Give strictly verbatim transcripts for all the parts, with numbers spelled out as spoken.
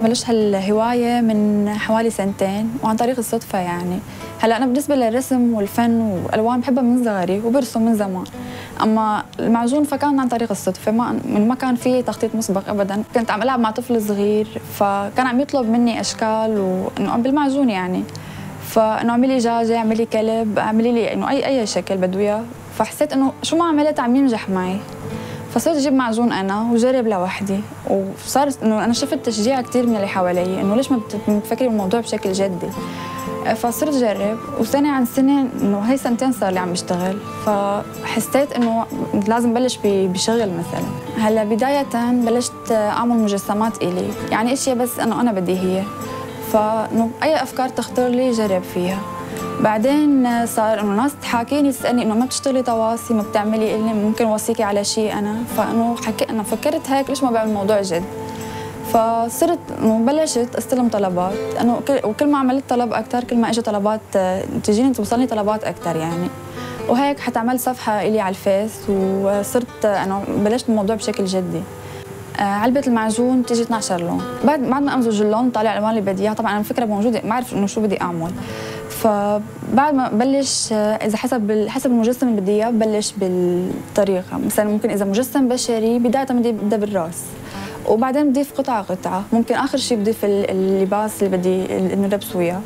بلشت هالهواية من حوالي سنتين وعن طريق الصدفة يعني. هلا أنا بالنسبة للرسم والفن والألوان بحبها من صغري وبرسم من زمان، أما المعجون فكان عن طريق الصدفة، ما ما كان في تخطيط مسبق أبداً. كنت عم ألعب مع طفل صغير فكان عم يطلب مني أشكال وإنه بالمعجون يعني، فإنه اعملي دجاجة، اعملي كلب، اعملي لي إنه أي أي شكل بده إياه، فحسيت إنه شو ما عملت عم ينجح معي، فصرت اجيب معجون انا وجرب لوحدي، وصار انه انا شفت تشجيع كثير من اللي حوالي انه ليش ما بتفكري بالموضوع بشكل جدي. فصرت اجرب وسنه عن سنه انه هي سنتين صار لي عم بشتغل، فحسيت انه لازم بلش بشغل مثلا. هلا بدايه بلشت اعمل مجسمات الي، يعني اشياء بس انه انا بدي هي، فانه اي افكار تخطر لي جرب فيها. بعدين صار انه ناس تحاكيني تسالني انه ما بتشتغلي طواسي، ما بتعملي إلي، ممكن اوصيكي على شيء انا، فانه حكي انا فكرت هيك ليش ما بعمل موضوع جد. فصرت انه بلشت استلم طلبات، انه وكل ما عملت طلب اكثر كل ما اجى طلبات تجيني توصلني طلبات اكثر يعني. وهيك حتى عملت صفحه الي على الفيس وصرت انه بلشت الموضوع بشكل جدي. علبة المعجون بتيجي اثني عشر لون، بعد بعد ما امزج اللون طالع الالوان اللي بدي اياها، طبعا انا الفكره موجوده ما اعرف انه شو بدي اعمل. فبعد ما بلش اذا حسب حسب المجسم اللي بدي اياه ببلش بالطريقه، مثلا ممكن اذا مجسم بشري بدايه بدي ابدا بالراس، وبعدين بضيف قطعه قطعه، ممكن اخر شيء بضيف اللباس اللي بدي انه لبسه اياه.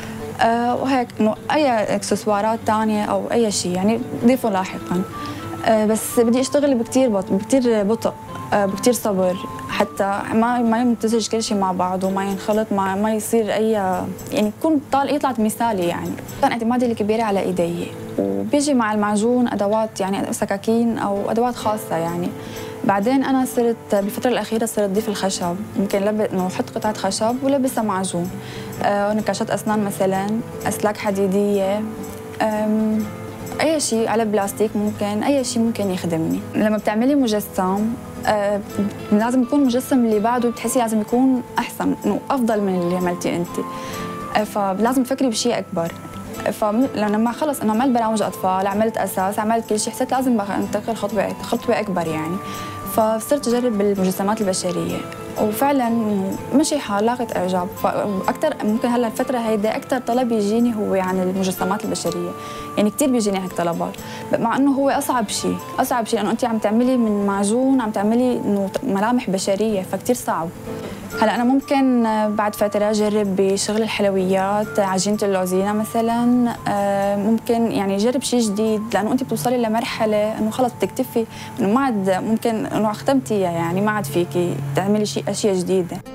أه وهيك انه اي اكسسوارات ثانيه او اي شيء يعني بضيفه لاحقا. أه بس بدي اشتغل بكثير بطء بكثير بطء بكثير صبر، حتى ما ما يمتزج كل شيء مع بعض وما ينخلط، ما ما يصير اي يعني يكون طال يطلع مثالي يعني. كان اعتمادي الكبير على ايدي، وبيجي مع المعجون ادوات يعني سكاكين او ادوات خاصه يعني. بعدين انا صرت بالفتره الاخيره صرت اضيف الخشب، ممكن لبس انه احط قطعه خشب ولبسها معجون، أه نكاشات اسنان مثلا، اسلاك حديديه، اي شيء على بلاستيك، ممكن اي شيء ممكن يخدمني. لما بتعملي مجسم آه لازم يكون المجسم اللي بعده بتحسي لازم يكون احسن، انه افضل من اللي عملتيه انت، آه فلازم تفكري بشيء اكبر. فلما خلص انه عملت برامج اطفال، عملت اساس، عملت كل شيء، حسيت لازم انتقل خطوه خطوه اكبر يعني. فصرت اجرب بالمجسمات البشريه، وفعلا مشي حال لاقت اعجاب. فاكثر ممكن هلا الفتره هيدي اكثر طلب يجيني هو عن المجسمات البشريه، يعني كثير بيجيني هيك طلبات، مع انه هو اصعب شيء، اصعب شيء لانه انت عم تعملي من معجون، عم تعملي انه ملامح بشريه، فكثير صعب. هلا انا ممكن بعد فتره اجرب بشغل الحلويات، عجينه اللوزينه مثلا، ممكن يعني اجرب شيء جديد، لانه انت بتوصلي لمرحله انه خلص بتكتفي، انه ما عاد ممكن انه ختمتيها يعني، ما عاد فيكي تعملي شيء اشياء جديده.